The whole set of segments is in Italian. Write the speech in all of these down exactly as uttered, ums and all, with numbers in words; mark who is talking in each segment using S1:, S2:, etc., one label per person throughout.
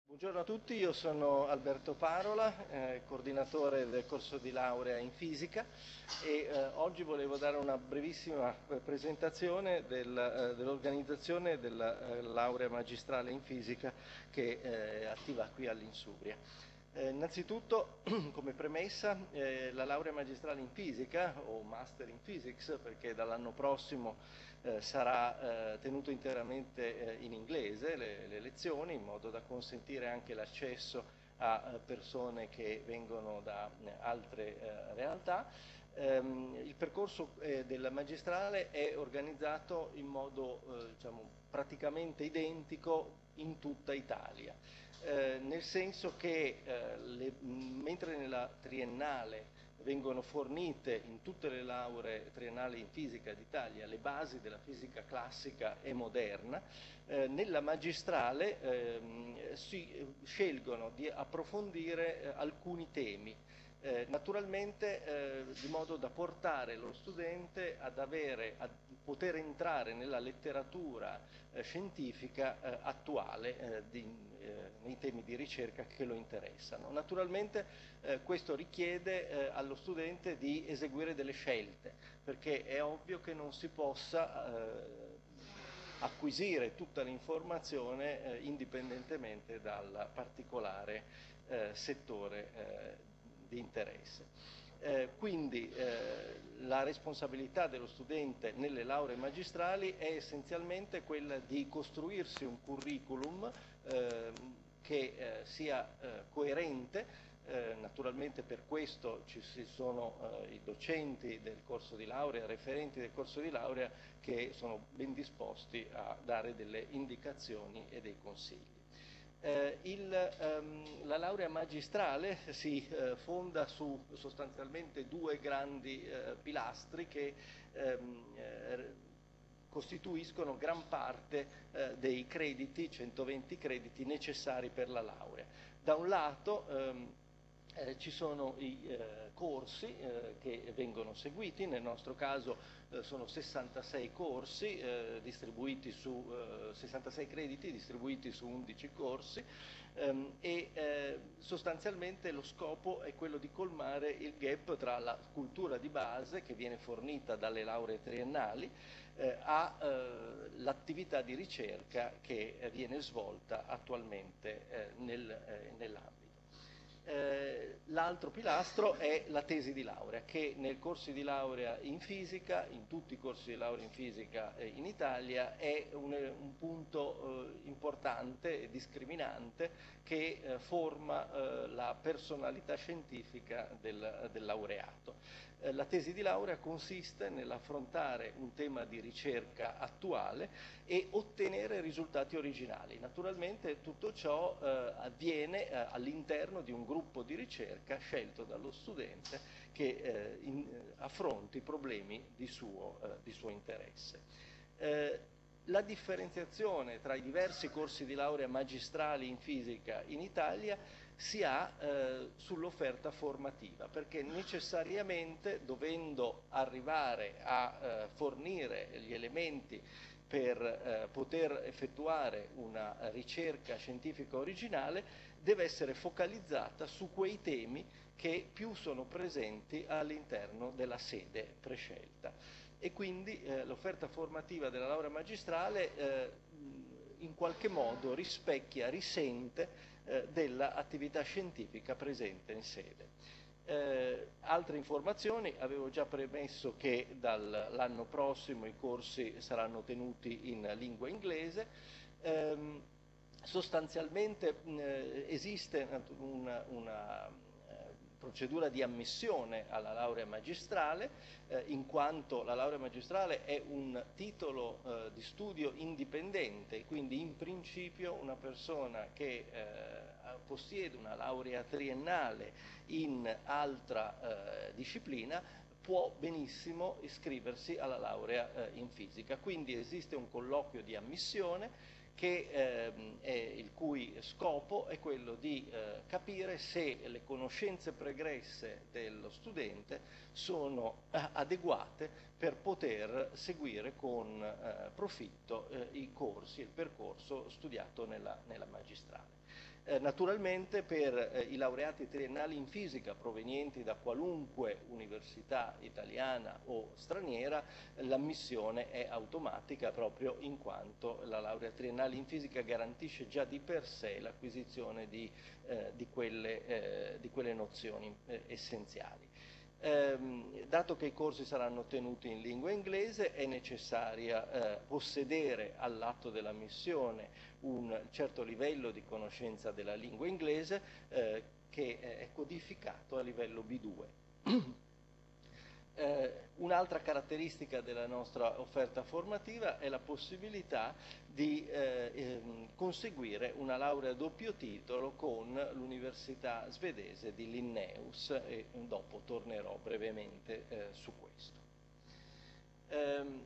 S1: Buongiorno a tutti, io sono Alberto Parola, eh, coordinatore del corso di laurea in fisica e eh, oggi volevo dare una brevissima presentazione del, eh, dell'organizzazione della eh, laurea magistrale in fisica che eh, è attiva qui all'Insubria. Eh, innanzitutto, come premessa, eh, la laurea magistrale in fisica o Master in Physics, perché dall'anno prossimo eh, sarà eh, tenuto interamente eh, in inglese le, le lezioni, in modo da consentire anche l'accesso a eh, persone che vengono da eh, altre eh, realtà. Ehm, il percorso eh, della magistrale è organizzato in modo eh, diciamo, praticamente identico in tutta Italia. Eh, nel senso che eh, le, mentre nella triennale vengono fornite in tutte le lauree triennali in fisica d'Italia le basi della fisica classica e moderna, eh, nella magistrale ehm, si scelgono di approfondire eh, alcuni temi. Eh, naturalmente eh, di modo da portare lo studente ad avere, a poter entrare nella letteratura eh, scientifica eh, attuale eh, di, eh, nei temi di ricerca che lo interessano. Naturalmente eh, questo richiede eh, allo studente di eseguire delle scelte, perché è ovvio che non si possa eh, acquisire tutta l'informazione eh, indipendentemente dal particolare eh, settore eh, di interesse. Eh, quindi eh, la responsabilità dello studente nelle lauree magistrali è essenzialmente quella di costruirsi un curriculum eh, che eh, sia eh, coerente. Eh, naturalmente per questo ci sono eh, i docenti del corso di laurea, referenti del corso di laurea che sono ben disposti a dare delle indicazioni e dei consigli. Eh, il, um, la laurea magistrale si eh, fonda su sostanzialmente due grandi eh, pilastri che ehm, eh, costituiscono gran parte eh, dei crediti, centoventi crediti necessari per la laurea. Da un lato ehm, eh, ci sono i eh, corsi eh, che vengono seguiti, nel nostro caso eh, sono sessantasei corsi eh, distribuiti su eh, sessantasei crediti distribuiti su undici corsi ehm, e eh, sostanzialmente lo scopo è quello di colmare il gap tra la cultura di base che viene fornita dalle lauree triennali eh, all'attività di ricerca che eh, viene svolta attualmente eh, nel, eh, nell'ambito. Eh, l'altro pilastro è la tesi di laurea, che nel corso di laurea in fisica, in tutti i corsi di laurea in fisica eh, in Italia, è un, un punto eh, importante e discriminante che eh, forma eh, la personalità scientifica del, del laureato. Eh, la tesi di laurea consiste nell'affrontare un tema di ricerca attuale e ottenere risultati originali. Naturalmente tutto ciò eh, avviene eh, all'interno di un gruppo di ricerca scelto dallo studente che eh, in, eh, affronti problemi di suo, eh, di suo interesse. Eh, la differenziazione tra i diversi corsi di laurea magistrali in fisica in Italia si ha eh, sull'offerta formativa, perché necessariamente dovendo arrivare a eh, fornire gli elementi per eh, poter effettuare una ricerca scientifica originale, deve essere focalizzata su quei temi che più sono presenti all'interno della sede prescelta. E quindi eh, l'offerta formativa della laurea magistrale eh, in qualche modo rispecchia, risente eh, dell'attività scientifica presente in sede. Eh, altre informazioni: avevo già premesso che dall'anno prossimo i corsi saranno tenuti in lingua inglese. Eh, sostanzialmente eh, esiste una, una eh, procedura di ammissione alla laurea magistrale, eh, in quanto la laurea magistrale è un titolo eh, di studio indipendente, quindi in principio una persona che eh, possiede una laurea triennale in altra eh, disciplina può benissimo iscriversi alla laurea eh, in fisica. Quindi esiste un colloquio di ammissione che, ehm, è, il cui scopo è quello di eh, capire se le conoscenze pregresse dello studente sono eh, adeguate per poter seguire con eh, profitto eh, i corsi, il percorso studiato nella, nella magistrale. Eh, naturalmente per eh, i laureati triennali in fisica provenienti da qualunque università italiana o straniera l'ammissione è automatica proprio in quanto la laurea triennale in fisica garantisce già di per sé l'acquisizione di, eh, di, quelle, eh, di quelle nozioni eh, essenziali. Eh, dato che i corsi saranno tenuti in lingua inglese è necessaria eh, possedere all'atto dell'ammissione un certo livello di conoscenza della lingua inglese eh, che è codificato a livello B due. Eh, un'altra caratteristica della nostra offerta formativa è la possibilità di eh, ehm, conseguire una laurea a doppio titolo con l'università svedese di Linnaeus e dopo tornerò brevemente eh, su questo. Ehm,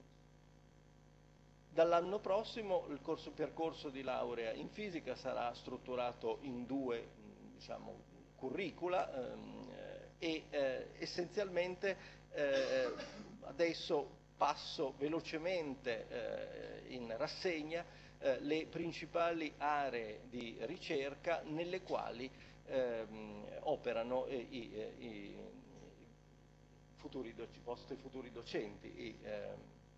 S1: Dall'anno prossimo il corso percorso di laurea in fisica sarà strutturato in due diciamo, curricula ehm, e eh, essenzialmente eh, adesso passo velocemente eh, in rassegna eh, le principali aree di ricerca nelle quali ehm, operano i, i, i, futuri, i vostri futuri docenti. I, ehm,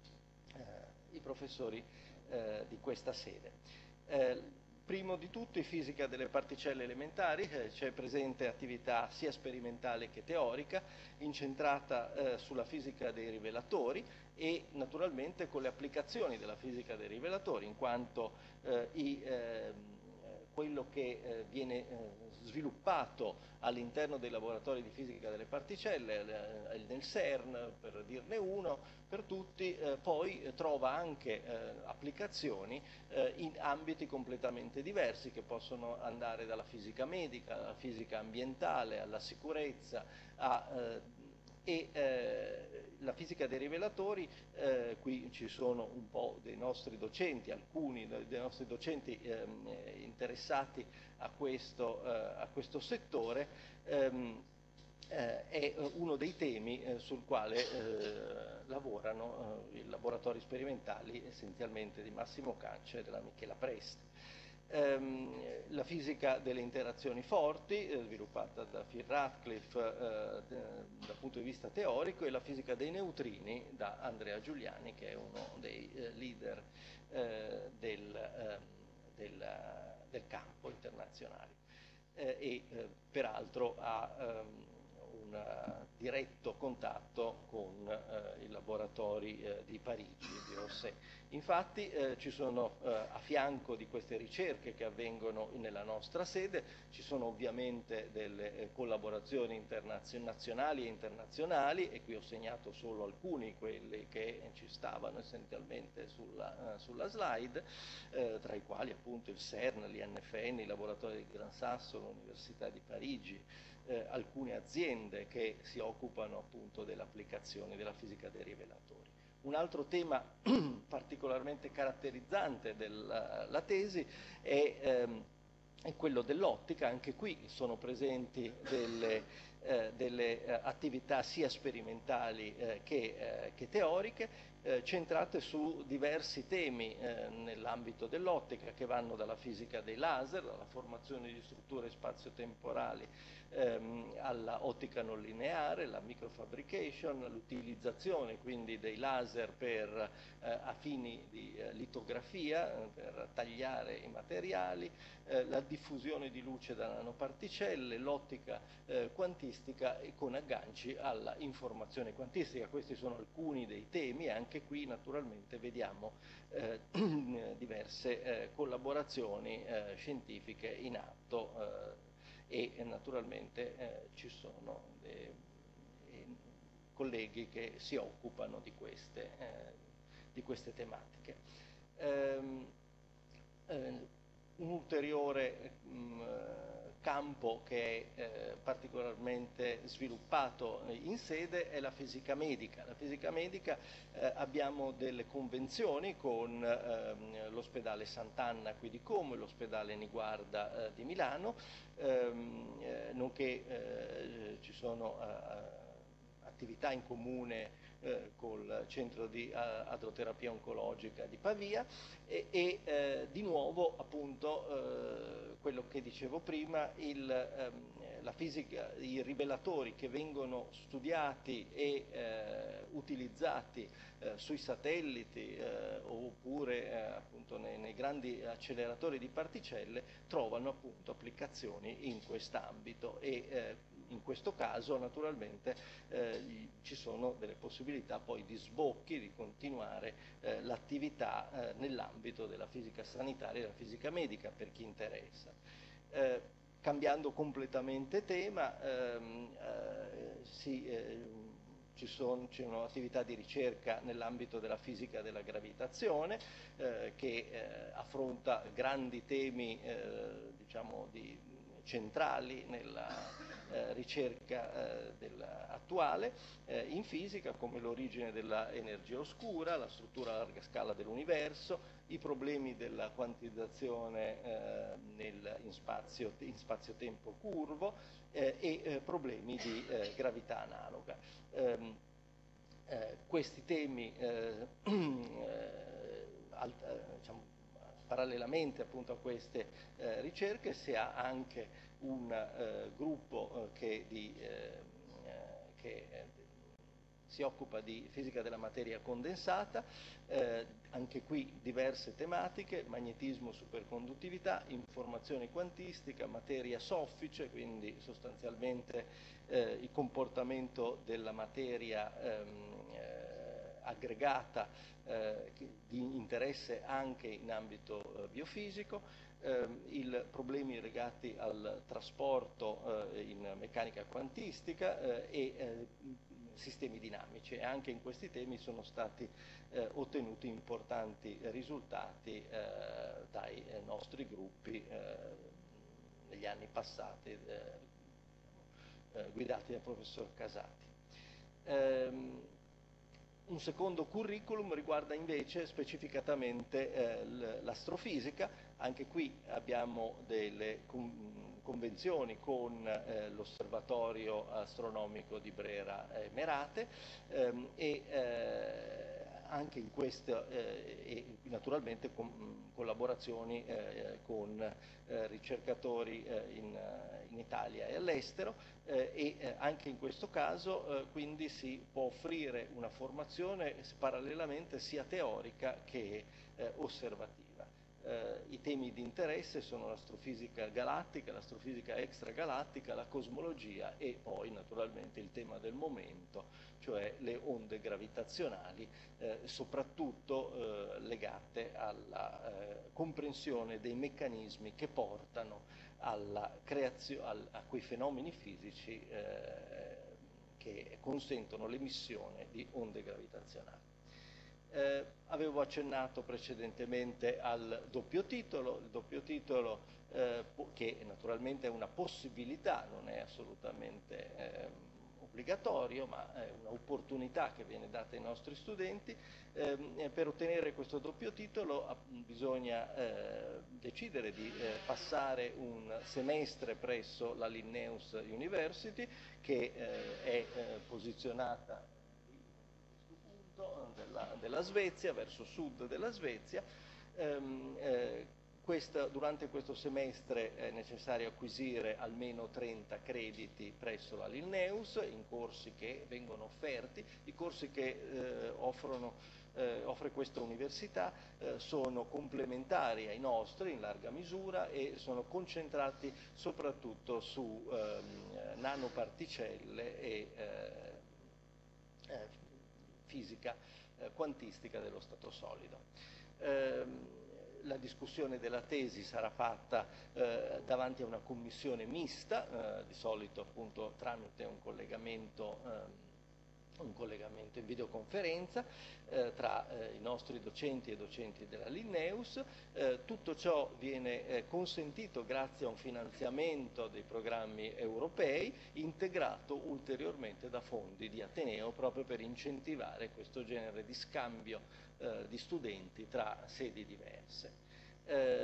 S1: eh, i professori eh, di questa sede. Eh, primo di tutto, in fisica delle particelle elementari, eh, c'è presente attività sia sperimentale che teorica, incentrata eh, sulla fisica dei rivelatori e naturalmente con le applicazioni della fisica dei rivelatori, in quanto eh, i, eh, quello che eh, viene eh, sviluppato all'interno dei laboratori di fisica delle particelle, eh, nel CERN per dirne uno, per tutti, eh, poi eh, trova anche eh, applicazioni eh, in ambiti completamente diversi che possono andare dalla fisica medica, alla fisica ambientale, alla sicurezza, a, eh, e eh, la fisica dei rivelatori, eh, qui ci sono un po' dei nostri docenti, alcuni dei nostri docenti ehm, interessati a questo, eh, a questo settore, ehm, eh, è uno dei temi eh, sul quale eh, lavorano eh, i laboratori sperimentali essenzialmente di Massimo Cancia e della Michela Presti. Ehm, la fisica delle interazioni forti, eh, sviluppata da Phil Ratcliffe eh, dal punto di vista teorico, e la fisica dei neutrini da Andrea Giuliani, che è uno dei eh, leader eh, del, eh, del, del campo internazionale eh, e eh, peraltro ha ehm, un diretto contatto con eh, i laboratori eh, di Parigi e di Orsay. Infatti eh, ci sono eh, a fianco di queste ricerche che avvengono nella nostra sede, ci sono ovviamente delle eh, collaborazioni nazionali e internazionali, e qui ho segnato solo alcuni, quelli che ci stavano essenzialmente sulla, uh, sulla slide, eh, tra i quali appunto il CERN, l'I N F N, i laboratori di Gran Sasso, l'Università di Parigi, eh, alcune aziende che si occupano appunto dell'applicazione della fisica dei rivelatori. Un altro tema particolarmente caratterizzante della tesi è, ehm, è quello dell'ottica. Anche qui sono presenti delle, eh, delle eh, attività sia sperimentali eh, che, eh, che teoriche, eh, centrate su diversi temi eh, nell'ambito dell'ottica, che vanno dalla fisica dei laser, alla formazione di strutture spazio-temporali, ehm, alla ottica non lineare, la microfabrication, l'utilizzazione quindi dei laser per, eh, a fini di eh, litografia, eh, per tagliare i materiali, eh, la diffusione di luce da nanoparticelle, l'ottica eh, quantistica e con agganci alla informazione quantistica. Questi sono alcuni dei temi, e anche qui naturalmente vediamo eh, diverse eh, collaborazioni eh, scientifiche in atto eh, e naturalmente eh, ci sono dei, dei colleghi che si occupano di queste, eh, di queste tematiche. Ehm, eh, un ulteriore mh, campo che è eh, particolarmente sviluppato in sede è la fisica medica. La fisica medica eh, abbiamo delle convenzioni con ehm, l'ospedale Sant'Anna qui di Como e l'ospedale Niguarda eh, di Milano, ehm, eh, nonché eh, ci sono eh, attività in comune eh, col centro di adroterapia oncologica di Pavia e, e eh, di nuovo appunto eh, quello che dicevo prima, il, ehm, la fisica, i rivelatori che vengono studiati e eh, utilizzati eh, sui satelliti eh, oppure eh, appunto nei, nei grandi acceleratori di particelle trovano appunto applicazioni in quest'ambito e eh, in questo caso naturalmente eh, ci sono delle possibilità poi di sbocchi, di continuare eh, l'attività eh, nell'ambito della fisica sanitaria e della fisica medica per chi interessa. Eh, cambiando completamente tema, ehm, eh, si, eh, ci sono, ci sono attività di ricerca nell'ambito della fisica della gravitazione eh, che eh, affronta grandi temi eh, diciamo di, centrali nella Eh, ricerca eh, della, attuale eh, in fisica, come l'origine dell'energia oscura, la struttura a larga scala dell'universo, i problemi della quantizzazione eh, nel, in, spazio, in spazio-tempo curvo eh, e eh, problemi di eh, gravità analoga. Ehm, eh, questi temi eh, alt, diciamo, parallelamente appunto a queste eh, ricerche si ha anche un eh, gruppo eh, che, di, eh, che eh, si occupa di fisica della materia condensata, eh, anche qui diverse tematiche: magnetismo, superconduttività, informazione quantistica, materia soffice, quindi sostanzialmente eh, il comportamento della materia ehm, eh, aggregata eh, di interesse anche in ambito eh, biofisico, Eh, i problemi legati al trasporto eh, in meccanica quantistica eh, e eh, sistemi dinamici, e anche in questi temi sono stati eh, ottenuti importanti risultati eh, dai eh, nostri gruppi eh, negli anni passati eh, eh, guidati dal professor Casati. Ehm, Un secondo curriculum riguarda invece specificatamente eh, l'astrofisica. Anche qui abbiamo delle con, convenzioni con eh, l'Osservatorio Astronomico di Brera e Merate ehm, e eh, anche in questo eh, e naturalmente con collaborazioni eh, con eh, ricercatori eh, in, in Italia e all'estero eh, e eh, anche in questo caso eh, quindi si può offrire una formazione parallelamente sia teorica che eh, osservativa. Eh, I temi di interesse sono l'astrofisica galattica, l'astrofisica extragalattica, la cosmologia e poi naturalmente il tema del momento, cioè le onde gravitazionali, eh, soprattutto eh, legate alla eh, comprensione dei meccanismi che portano alla creazione, al, a quei fenomeni fisici eh, che consentono l'emissione di onde gravitazionali. Eh, avevo accennato precedentemente al doppio titolo, il doppio titolo eh, che naturalmente è una possibilità, non è assolutamente eh, obbligatorio, ma è un'opportunità che viene data ai nostri studenti. Eh, per ottenere questo doppio titolo eh, bisogna eh, decidere di eh, passare un semestre presso la Linnaeus University, che eh, è eh, posizionata Della, della Svezia, verso sud della Svezia. Ehm, eh, questa, durante questo semestre è necessario acquisire almeno trenta crediti presso la Linnaeus in corsi che vengono offerti. I corsi che eh, offrono, eh, offre questa università eh, sono complementari ai nostri in larga misura e sono concentrati soprattutto su ehm, nanoparticelle e eh, eh, fisica eh, quantistica dello stato solido. Eh, la discussione della tesi sarà fatta eh, davanti a una commissione mista, eh, di solito appunto tramite un collegamento eh, un collegamento in videoconferenza eh, tra eh, i nostri docenti e docenti della Linnaeus. Eh, tutto ciò viene eh, consentito grazie a un finanziamento dei programmi europei, integrato ulteriormente da fondi di Ateneo, proprio per incentivare questo genere di scambio eh, di studenti tra sedi diverse. Eh,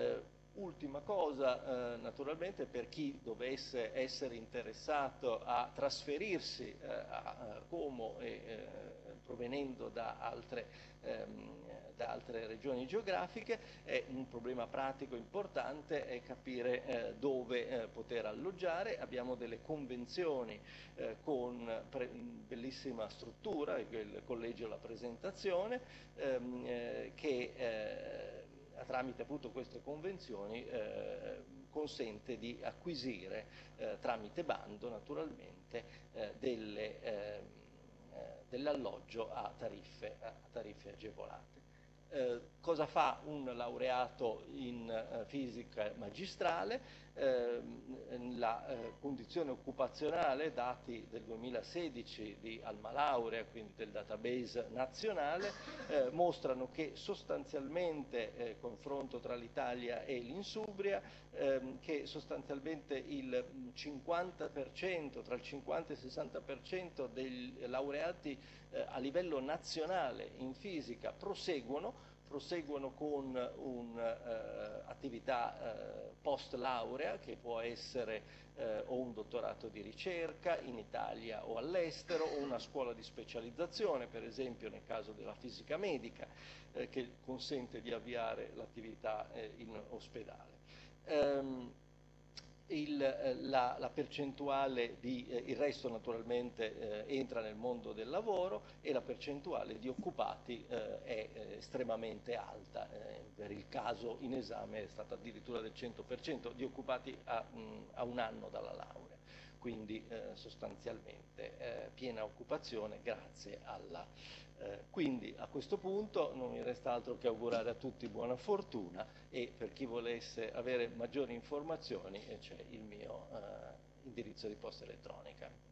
S1: Ultima cosa, eh, naturalmente per chi dovesse essere interessato a trasferirsi eh, a, a Como e, eh, provenendo da altre, ehm, da altre regioni geografiche, è un problema pratico importante è capire eh, dove eh, poter alloggiare. Abbiamo delle convenzioni eh, con pre- bellissima struttura, il collegio La Presentazione, ehm, eh, che eh, tramite appunto queste convenzioni eh, consente di acquisire eh, tramite bando naturalmente eh, delle, eh, dell'alloggio a tariffe, a tariffe agevolate. Eh, cosa fa un laureato in eh, fisica magistrale? Eh, la eh, condizione occupazionale, dati del duemilasedici di Alma Laurea, quindi del database nazionale, eh, mostrano che sostanzialmente, eh, confronto tra l'Italia e l'Insubria, ehm, che sostanzialmente il cinquanta per cento, tra il cinquanta e il sessanta per cento dei laureati eh, a livello nazionale in fisica proseguono, proseguono con un'attività eh, eh, post laurea che può essere eh, o un dottorato di ricerca in Italia o all'estero, o una scuola di specializzazione, per esempio nel caso della fisica medica, eh, che consente di avviare l'attività eh, in ospedale. Um, Il, la, la percentuale di, eh, il resto naturalmente eh, entra nel mondo del lavoro e la percentuale di occupati eh, è eh, estremamente alta. Eh, per il caso in esame è stata addirittura del cento per cento di occupati a, mh, a un anno dalla laurea, quindi eh, sostanzialmente eh, piena occupazione grazie alla... Eh, quindi a questo punto non mi resta altro che augurare a tutti buona fortuna e per chi volesse avere maggiori informazioni c'è il mio eh, indirizzo di posta elettronica.